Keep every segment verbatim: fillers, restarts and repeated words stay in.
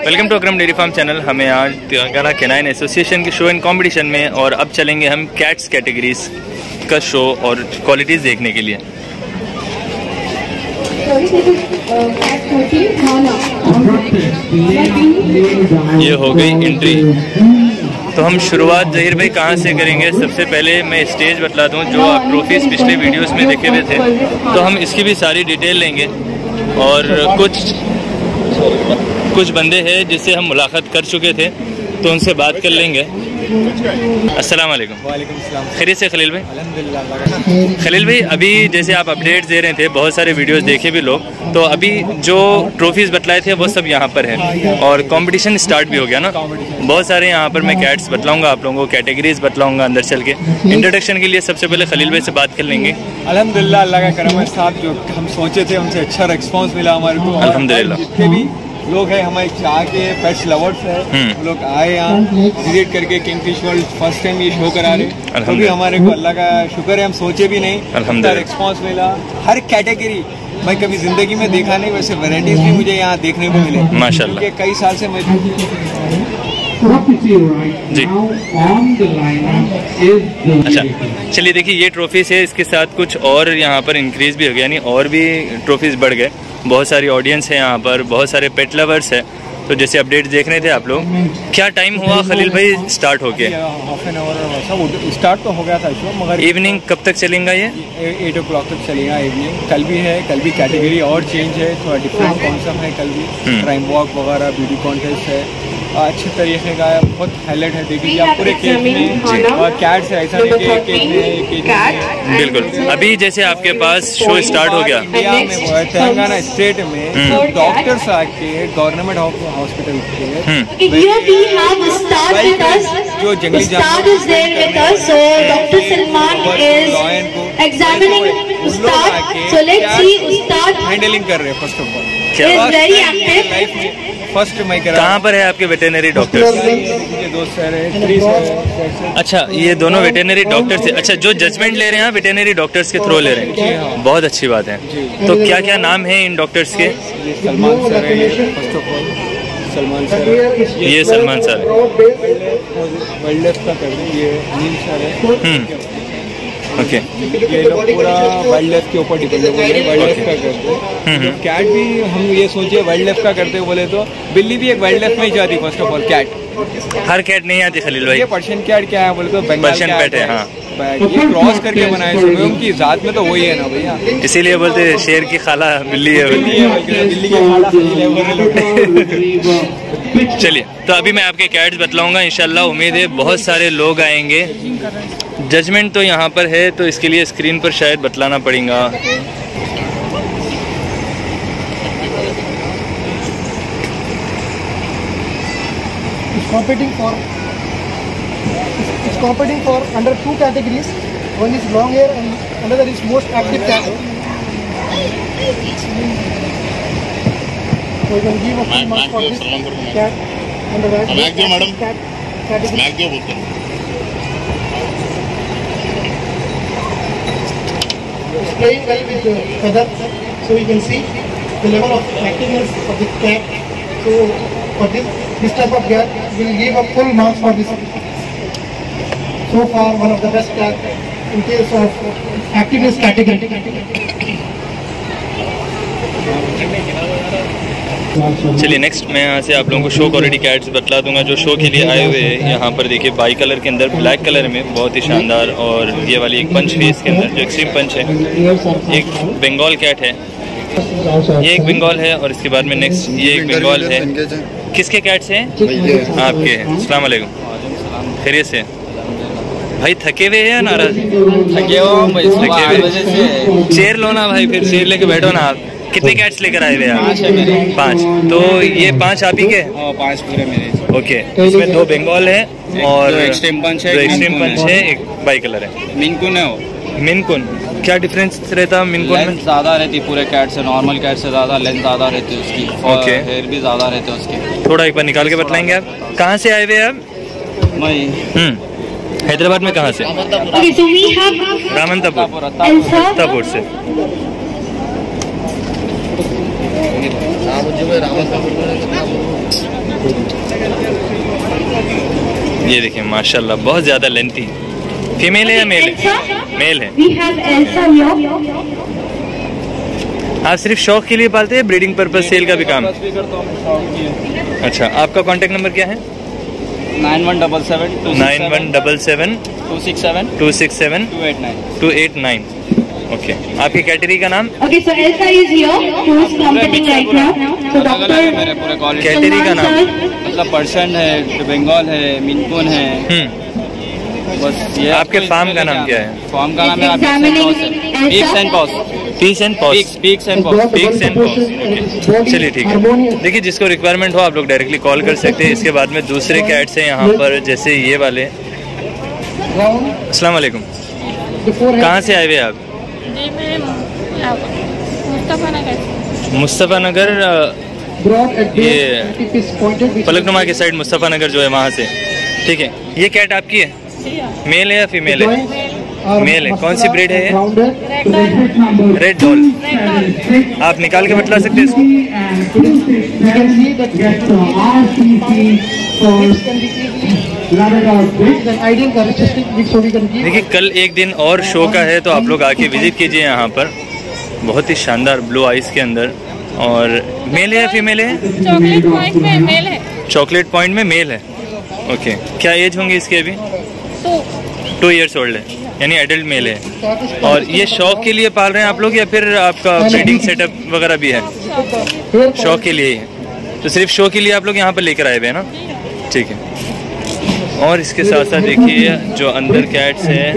Welcome to Akram dairy farm channel. हमें आज Telangana canine association के शो एंड कंपटीशन में और अब चलेंगे हम कैट्स कैटेगरीज का शो और क्वालिटीज़ देखने के लिए। ये हो गई एंट्री। तो हम शुरुआत जहीर भाई कहाँ से करेंगे? सबसे पहले मैं स्टेज बतला दूँ। जो आप ट्रॉफीज़ पिछले वीडियोस में देखे हुए थे, तो हम इसकी भी सारी डिटेल लेंगे और कुछ कुछ बंदे हैं जिससे हम मुलाकात कर चुके थे, तो उनसे बात कर लेंगे। अस्सलाम वालेकुम। वालेकुम सलाम। खैरियत से खलील भाई? अल्हम्दुलिल्लाह। खलील भाई, अभी जैसे आप अपडेट्स दे रहे थे, बहुत सारे वीडियोस देखे भी लोग, तो अभी जो ट्रॉफीज़ बतलाए थे वो सब यहाँ पर है और कंपटीशन स्टार्ट भी हो गया ना। बहुत सारे यहाँ पर मैं कैट्स बतलाऊंगा आप लोगों को, कैटेगरीज बतलाऊंगा अंदर चल के। इंट्रोडक्शन के लिए सबसे पहले खलील भाई से बात कर लेंगे। अल्हम्दुलिल्लाह, अल्लाह का करम है साहब। जो हम सोचे थे उनसे अच्छा रिस्पॉन्स मिला हमारे को। अल्हम्दुलिल्लाह। जितने भी लोग हैं हमारे चाह के पेट्स लवर्स हैं, लोग आए यहाँ विजिट करके किंगफिश वर्ल्ड फर्स्ट टाइम ये शो करा रहे, तो भी हमारे को अल्लाह का शुक्र है, हम सोचे भी नहीं, अल्हम्दुलिल्लाह रिस्पॉन्स मिला। हर कैटेगरी मैं कभी जिंदगी में देखा नहीं, वैसे वैरायटीज भी मुझे यहाँ देखने को मिले माशाल्लाह। क्योंकि कई साल से मैं जी। अच्छा, चलिए देखिए, ये ट्रॉफीज है, इसके साथ कुछ और यहाँ पर इंक्रीज भी हो गया, यानी और भी ट्रॉफीज बढ़ गए। बहुत सारी ऑडियंस है यहाँ पर, बहुत सारे पेट लवर्स है। तो जैसे अपडेट देख रहे थे आप लोग, क्या टाइम हुआ खलील भाई स्टार्ट हो गया? हाफ एन आवर स्टार्ट तो हो गया था शो, मगर इवनिंग कब तक चलेगा? ये एट ओ क्लॉक तक चलेगा इवनिंग। कल भी है, कल भी कैटेगरी और चेंज है, थोड़ा डिफरेंट कॉन्सेप्ट है। कल भी क्राइम वॉक वगैरह, ब्यूटी कॉन्टेस्ट है, अच्छे तरीके का है, बहुत हाईलाइट है। देखिए आप पूरे केज में और कैट्स है, ऐसा नहीं कि एक केज में एक केज में। बिल्कुल। अभी जैसे आपके पास शो स्टार्ट हो गया, इंडिया में तेलंगाना स्टेट में डॉक्टर्स आके गवर्नमेंट हॉस्पिटल के जो जंगली हैंडलिंग कर रहे हैं। फर्स्ट ऑफ ऑल फर्स्ट मैं कहाँ पर है आपके वेटेनरी डॉक्टर्स? दोस्त है। अच्छा, ये दोनों वेटेनरी डॉक्टर्स है। अच्छा, जो जजमेंट ले रहे हैं वेटेनरी डॉक्टर्स के थ्रू ले रहे हैं, बहुत अच्छी बात है। तो क्या क्या नाम है इन डॉक्टर्स के? सलमान सर है first of all, Salman sir, ये सलमान सर है। वाइल्ड लाइफ का कर रहे हैं, ये नीम सर है। ओके, ये लोग पूरा वाइल्ड लाइफ के ऊपर डिपेंड है, वाइल्ड लाइफ का करते हैं। कैट भी हम ये सोचिए वाइल्ड लाइफ का करते बोले तो बिल्ली भी एक वाइल्ड लाइफ में ही जाती। फर्स्ट ऑफ ऑल कैट, हर कैट नहीं आती खलील भाई। ये पर्शियन कैट क्या है बोले तो पर्शियन कैट है। हाँ, ये क्रॉस करके बनाए हैं, उनकी जात में तो वही है ना भैया, इसीलिए बोलते हैं शेर की खाला बिल्ली है। बिल्ली की खाला है। चलिए, तो अभी मैं आपके कैट्स बतलाऊंगा इंशाल्लाह। उम्मीद है बहुत सारे लोग आएंगे। जजमेंट तो यहाँ पर है, तो इसके लिए स्क्रीन पर शायद बतलाना पड़ेगा। Competing for it's competing for under two categories. One is long hair and another is most active cat. So we can give a full mark for this cat under that cat category. It's playing well with the feather, so you can see the level of activeness of the cat. So for this this type of cat, we will give a full marks for this. So far, one of the best cat in case of activeness category. चलिए next मैं यहाँ से आप लोगों को show quality cats बतला दूंगा जो शो के लिए आए हुए हैं। यहाँ पर देखिए, बाई कलर के अंदर ब्लैक कलर में बहुत ही शानदार, और ये वाली एक पंच फेस के अंदर जो एक्सट्रीम पंच है। एक बंगाल कैट है, ये एक बंगाल है, और इसके बाद में नेक्स्ट ये एक बंगाल है। किसके कैट्स हैं? आपके हैं। अस्सलाम वालेकुम। खैरियत से भाई? थके हुए हैं या नाराज? थके हुए। चेयर लो ना भाई, फिर चेयर लेके बैठो ना आप। कितने कैट्स लेकर आए हुए आप? पाँच। तो ये पांच आप ही के? पांच पूरे मेरे। ओके, इसमें दो बंगाल है और एक्सट्रीम पंच है, एक्सट्रीम पंच है, एक बाई कलर है। मिनकुन है वो। मिनकुन क्या डिफरेंस रहता है मिनकुन में? ज्यादा रहती पूरे कैट से, नॉर्मल कैट से ज्यादा लेंथ ज्यादा रहती है उसकी। ओके, हेयर भी ज्यादा रहते हैं उसके। थोड़ा एक बार निकाल के बतलाएंगे आप? कहाँ से आए हुए आप? मैं हैदराबाद में। कहाँ से? रामनतापुर तापुर से। ये देखिए माशाल्लाह बहुत ज़्यादा लेंथी। फीमेल है या मेल है? मेल है। आप सिर्फ शौक के लिए पालते हैं, ब्रीडिंग पर्पज सेल का भी काम? अच्छा, आपका कांटेक्ट नंबर क्या है? Nine one double seven nine one double seven two six seven two six seven two eight nine two eight nine. Okay, आपकी कैटेगरी का नाम? Okay, so Elsa is here, who is competing right now. So doctor, मेरे पूरे college category का नाम? मतलब person है, बंगाल है, मिनकुन है। हम्म, बस ये आपके फार्म का नाम क्या है? फार्म का नाम है Peaks and Paws. Peace and Paws. Peaks and Paws. Peaks and Paws. Okay, चलिए ठीक है। देखिए, जिसको रिक्वायरमेंट हो आप लोग डायरेक्टली कॉल कर सकते हैं। इसके बाद में दूसरे कैट्स हैं यहाँ पर, जैसे ये वाले। अस्सलाम वालेकुम, कहाँ से आए हुए आप? जी मैं मुस्तफ़ा नगर। मुस्तफ़ा नगर, ये फलकनुमा के साइड मुस्तफ़ा नगर जो है वहाँ से। ठीक है, ये कैट आपकी है? मेल है या फीमेल है? मेल है। कौन सी ब्रीड है ये? Red doll. आप निकाल के बतला सकते हैं इसको? देखिए, कल एक दिन और शो का है, तो आप लोग आके विजिट कीजिए यहाँ पर। बहुत ही शानदार ब्लू आइज के अंदर। और मेल है या फीमेल है? चॉकलेट पॉइंट में मेल है। चॉकलेट पॉइंट में मेल है। ओके, क्या एज होंगी इसकी अभी? तो टू इयर्स ओल्ड है, यानी एडल्ट मेल है। और ये शौक के लिए पाल रहे हैं आप लोग या फिर आपका ब्रीडिंग सेटअप वगैरह भी है? शौक के लिए ही है। तो सिर्फ शो के लिए आप लोग यहाँ पर लेकर आए हुए हैं ना? ठीक है। और इसके साथ साथ देखिए जो अंदर कैट्स हैं।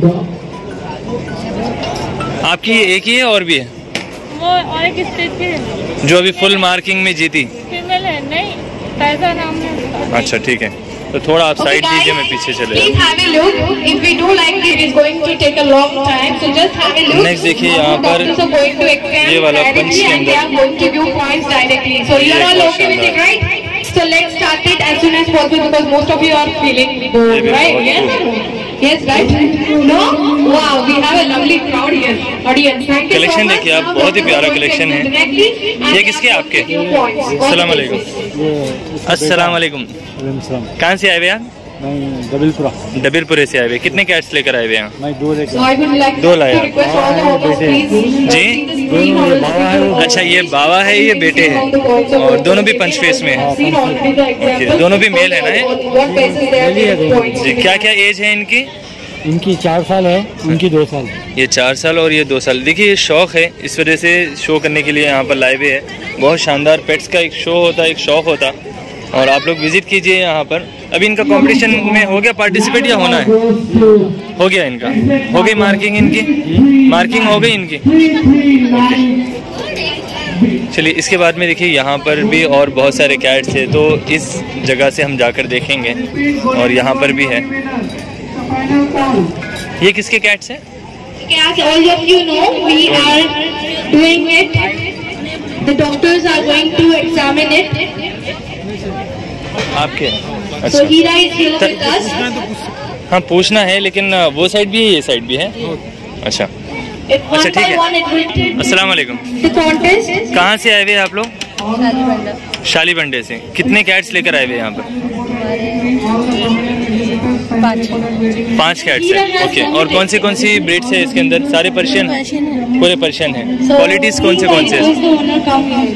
आपकी ये एक ही है और भी है? वो और एक स्टेज की है, जो अभी फुल मार्किंग में जीती? फीमेल है। नहीं, पैसा नाम है उसका। अच्छा ठीक है, तो थोड़ा आप साइड दीजिए, मैं पीछे चले please have a look. If we do like it, it's going to take a long time. So just have a look. Next देखिए यहाँ पर Doctors are going to examine ये वाला पंच directly के and they अंदर। are going to give points directly. So you are all okay with it, right? So let's start it as soon as possible because most of you are feeling bored, right? Yes. Yes, right? No? Wow, we have a lovely crowd here. Audience, thank you so collection much. देखिए आप, Now बहुत ही doctors प्यारा are going to collection है। directly and ये किसके आपके? give points. अस्सलाम वालेकुम। अस्सलाम वालेकुम। कहाँ से आए हुए आप? दबिलपुरा। दबिलपुरे से आए हुए। कितने कैट्स लेकर आए हुए हैं? मैं दो लेकर। So I would like दो to लाया। request all the workers please जी? अच्छा, ये बाबा है, ये बेटे हैं, और दोनों भी पंच फेस में हैं। ओके, दोनों भी मेल है ना ये? जी, क्या क्या एज है इनकी? इनकी चार साल है, उनकी दो साल। ये चार साल और ये दो साल। देखिए, ये शौक है, इस वजह से शो करने के लिए यहाँ पर लाए हुए है। बहुत शानदार पेट्स का एक शो होता है, एक शौक होता, और आप लोग विजिट कीजिए यहाँ पर। अभी इनका कंपटीशन में हो गया पार्टिसिपेट या होना है? हो गया इनका, हो गई मार्किंग इनकी? मार्किंग हो गई इनकी? चलिए, इसके बाद में देखिए यहाँ पर भी और बहुत सारे कैट्स है, तो इस जगह से हम जाकर देखेंगे। और यहाँ पर भी है। ये किसके कैट्स हैं? As all of you know, we are doing it. The doctors are going to examine it. आपके? So अच्छा, Hira is here with us. हाँ पूछना है, लेकिन वो साइड भी है, ये साइड भी है। अच्छा If अच्छा, one ठीक by है। one it will take अस्सलाम वालेकुम। the contest. कहाँ से आए हुए हैं आप लोग? शाली बंडे से। कितने कैट्स लेकर आए हुए हैं यहाँ पर? पांच कैट्स है। ओके, और कौन सी कौन सी ब्रीड्स है इसके अंदर? सारे पर्शियन? पूरे पर्शियन है। क्वालिटीज कौन से कौन से? Who's the owner? Come here.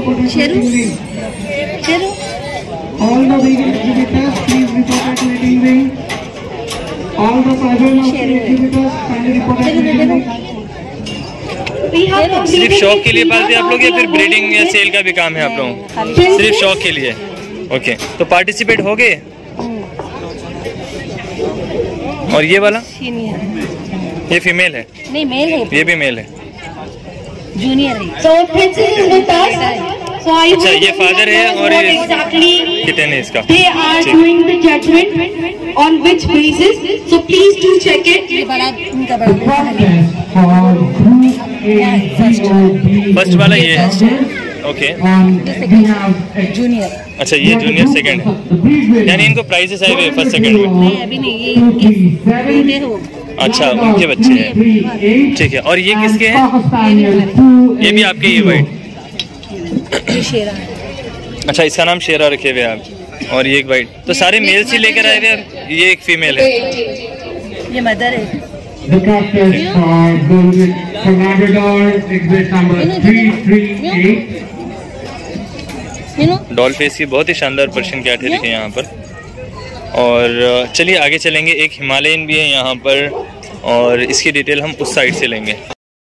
All the big exhibitors, please report at waiting ring. All the private exhibitors, kindly report at waiting ring. We have सिर्फ completed शौक it. के लिए पालते हैं आप लोग या फिर ब्रीडिंग या सेल का भी काम है आप लोगों? सिर्फ शौक के लिए। ओके, तो पार्टिसिपेट हो गए? और ये वाला? ये फीमेल है? नहीं, मेल है, ये भी मेल है। जूनियर है। So Princess is with us. So I अच्छा, will ये father है और what ये exactly कितने है इसका? they are ठीक। doing the judgment on which basis. So please do check it. ये बड़ा, उनका बड़ा फर्स्ट वाला ये है। Okay, junior. अच्छा ये जूनियर सेकंड है, यानी इनको प्राइजेस आए हुए फर्स्ट सेकंड में? नहीं, अभी नहीं, ये इनके बेटे हो। अच्छा, उनके बच्चे हैं। ठीक है, और ये किसके हैं? ये भी आपके ही वाइट? ये शेरा है। अच्छा, इसका नाम शेरा रखे हुए आप, और ये एक वाइट। तो सारे मेल्स ही लेकर आए हुए आप, ये एक फीमेल है, ये मदर है। डॉल फेस की बहुत ही शानदार पर्शियन कैट है, देखिए यहाँ पर। और चलिए आगे चलेंगे, एक हिमालयन भी है यहाँ पर, और इसकी डिटेल हम उस साइड से लेंगे।